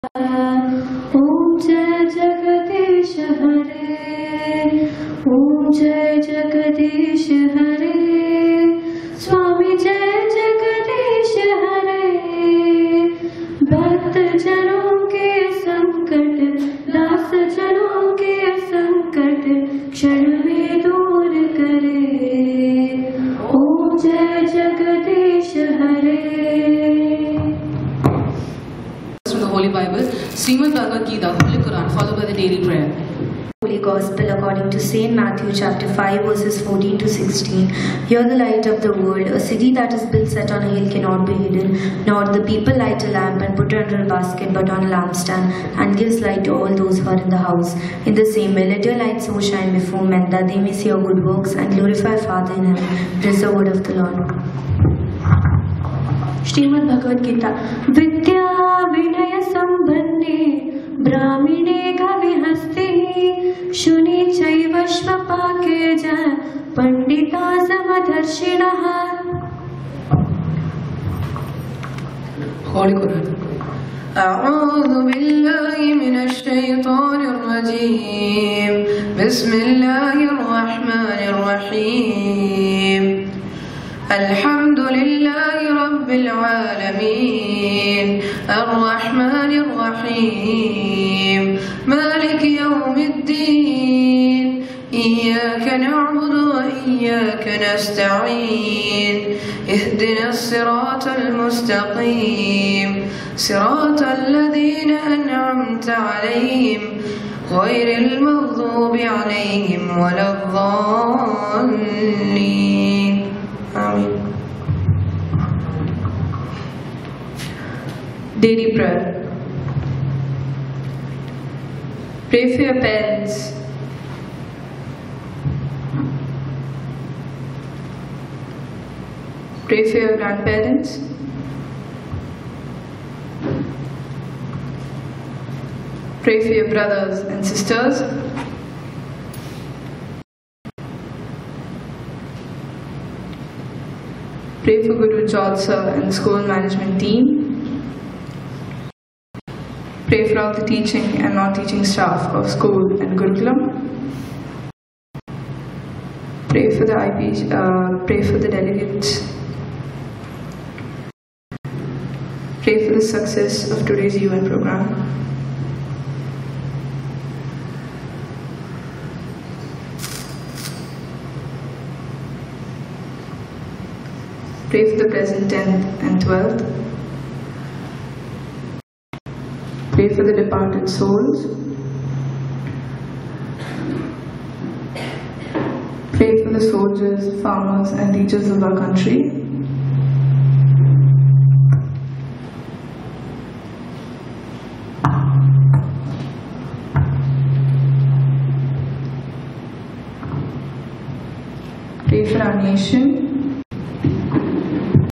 ओम जय जगदीश हरे, ओम जय जगदीश हरे, स्वामी जय जगदीश हरे। भक्त जनों के संकट, दास जनों के संकट क्षण में दूर करे। ओम जय जगदीश हरे। Holy Bible, Srimad Bhagavad Gita, Holy Quran, followed by the daily prayer. Holy Gospel according to Saint Matthew chapter 5 verses 14 to 16. You are the light of the world. A city that is built set on a hill cannot be hidden, nor do the people light a lamp and put it under a basket, but on a lampstand, and gives light to all those who are in the house. In the same way, let your light so shine before men that they may see your good works and glorify Father in heaven. This is the word of the Lord. Shrimad Bhagavad Gita. विद्या विनय संपन्ने ब्राह्मणे गविहस्ते शुनि चैव श्वपाके च Pandita समदर्शिनः। Holy Quran. أعوذ بالله من الشيطان الرجيم. بسم الله الرحمن الرحيم. الحمد لله رب العالمين الرحمن الرحيم مالك يوم الدين إياك نعبد وإياك نستعين اهدنا الصراط المستقيم صراط الذين أنعمت عليهم غير المغضوب عليهم ولا الضالين. Amen. Daily prayer. Pray for your parents. Pray for your grandparents. Pray for your brothers and sisters. Pray for Guru Jodh sir and the school management team. Pray for all the teaching and non-teaching staff of school and Gurukulam. Pray for the pray for the delegates. Pray for the success of today's UN program. Pray for the present 10th and 12th. Pray for the departed souls. Pray for the soldiers, farmers and teachers of our country. Pray for our nation.